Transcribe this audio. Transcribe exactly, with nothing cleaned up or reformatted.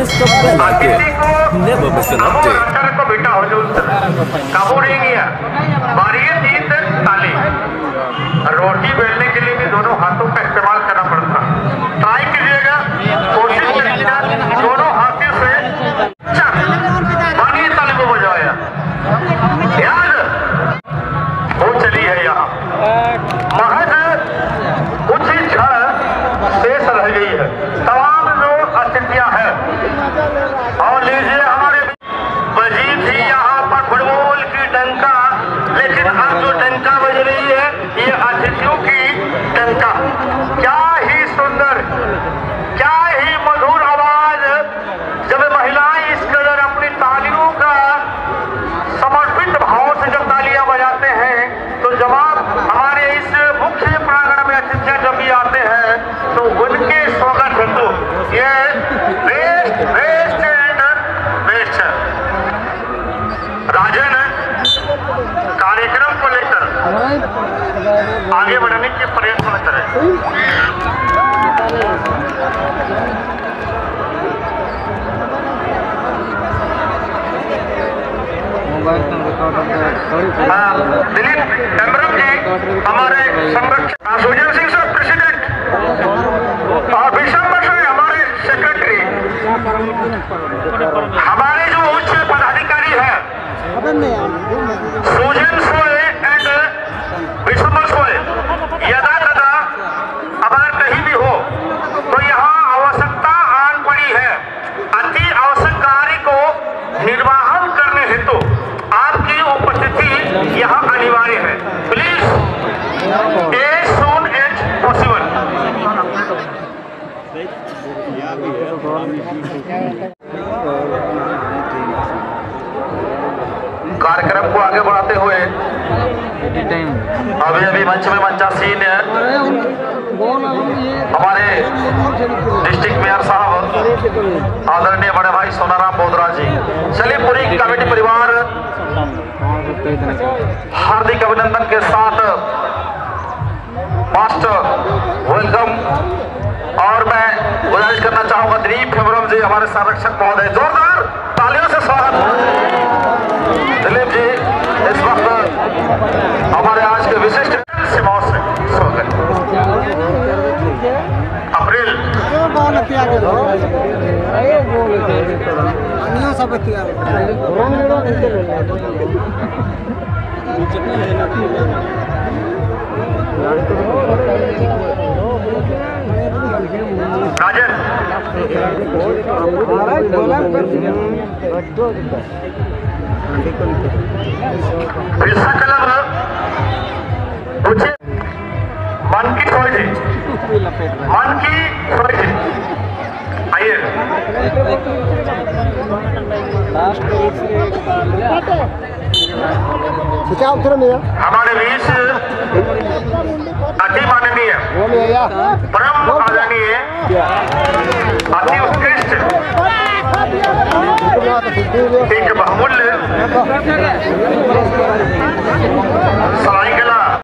Press the bell icon. Never miss an update. को बेटा हो जो काबू नहीं किया बारी तीन ताली रोटी बेलने के लिए भी दोनों हाथों का इस्तेमाल करना पड़ता। ट्राई कीजिएगा, कोशिश कीजिएगा दोनों हाथों से बारी ताली को बजाया। याद वो चली है यहाँ महज कुछ ही क्षण शेष रह गई है। तमाम जो अतिथियां हैं और लीजिए हमारे बजी थी यहाँ पर फुटबॉल की डंका, लेकिन अब जो डंका बज रही है ये अतिथियों की डंका। क्या ही सुंदर, क्या ही मधुर आवाज जब महिलाएं इस कदर अपनी तालियों का समर्पित भाव से जब तालियां बजाते हैं तो जवाब हमारे इस मुख्य प्रांगण में अतिथियां जब भी आते हैं तो उनके स्वागत हेतु ये बेस्ट बेस्ट एंड बेस्ट राजन कार्यक्रम को लेकर आगे बढ़ने के प्रयत्न करें। दिलीप हेम्ब्रम जी हमारे संरक्षक, सुजन सिंह सर प्रेसिडेंट और विशंबर सर हमारे सेक्रेटरी, हमारे जो उच्च पदाधिकारी है सुजन सोए एंड विशंबर सोए, यदा कदा अगर कहीं भी हो तो यहाँ आवश्यकता आन पड़ी है। अति आवश्यक कार्य को निर्वाहन करने हेतु आपकी उपस्थिति यहाँ अनिवार्य है। Please as soon as possible. कार्यक्रम को आगे बढ़ाते हुए अभी अभी मंच में मंचासीन है हमारे डिस्ट्रिक्ट मेयर साहब आदरणीय बड़े भाई सोनाराम बोधरा जी। चलिए पूरी कमेटी परिवार हार्दिक अभिनंदन के साथ मास्टर वेलकम। और मैं गुजारिश करना चाहूंगा दिलीप हेम्ब्रम जी हमारे संरक्षक महोदय, जोरदार तालियों से स्वागत। दिलीप जी इस वक्त हमारे आज के विशिष्ट सीमाओं से स्वागत। अप्रैल राजन मन की सोची मन की सोची आइए हमारे बीच अति माननीय परम आदरणीय अति उत्कृष्ट एक बहुमूल्य